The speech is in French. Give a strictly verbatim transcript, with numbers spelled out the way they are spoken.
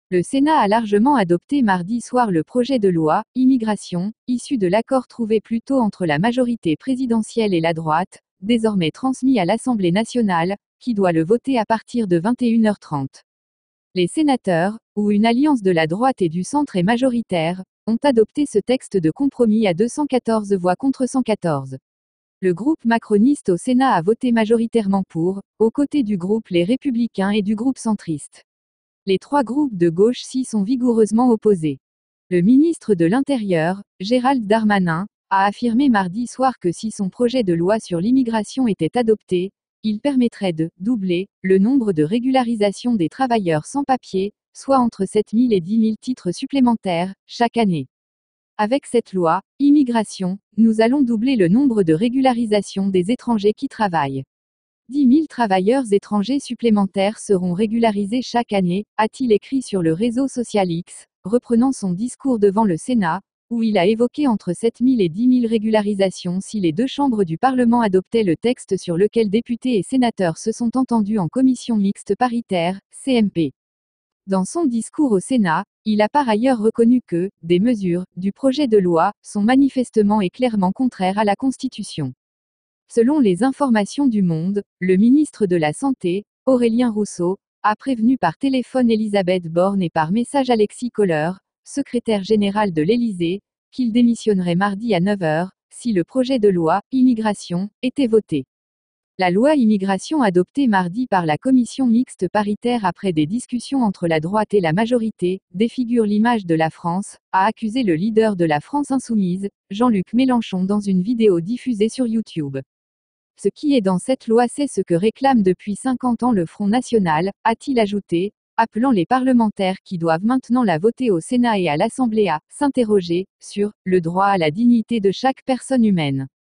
Le Sénat a largement adopté mardi soir le projet de loi « Immigration », issu de l'accord trouvé plus tôt entre la majorité présidentielle et la droite, désormais transmis à l'Assemblée nationale, qui doit le voter à partir de vingt et une heures trente. Les sénateurs, où une alliance de la droite et du centre est majoritaire, ont adopté ce texte de compromis à deux cent quatorze voix contre cent quatorze. Le groupe macroniste au Sénat a voté majoritairement pour, aux côtés du groupe Les Républicains et du groupe centriste. Les trois groupes de gauche s'y sont vigoureusement opposés. Le ministre de l'Intérieur, Gérald Darmanin, a affirmé mardi soir que si son projet de loi sur l'immigration était adopté, il permettrait de doubler le nombre de régularisations des travailleurs sans papier, soit entre sept mille et dix mille titres supplémentaires, chaque année. Avec cette loi, immigration, nous allons doubler le nombre de régularisations des étrangers qui travaillent. dix mille travailleurs étrangers supplémentaires seront régularisés chaque année, a-t-il écrit sur le réseau social X, reprenant son discours devant le Sénat, où il a évoqué entre sept mille et dix mille régularisations si les deux chambres du Parlement adoptaient le texte sur lequel députés et sénateurs se sont entendus en commission mixte paritaire, C M P. Dans son discours au Sénat, il a par ailleurs reconnu que « des mesures, du projet de loi, sont manifestement et clairement contraires à la Constitution ». Selon les informations du Monde, le ministre de la Santé, Aurélien Rousseau, a prévenu par téléphone Elisabeth Borne et par message Alexis Kohler, secrétaire général de l'Élysée, qu'il démissionnerait mardi à neuf heures, si le projet de loi « Immigration » était voté. La loi immigration adoptée mardi par la commission mixte paritaire après des discussions entre la droite et la majorité, défigure l'image de la France, a accusé le leader de la France insoumise, Jean-Luc Mélenchon dans une vidéo diffusée sur YouTube. Ce qui est dans cette loi, c'est ce que réclame depuis cinquante ans le Front National, a-t-il ajouté, appelant les parlementaires qui doivent maintenant la voter au Sénat et à l'Assemblée à s'interroger sur le droit à la dignité de chaque personne humaine.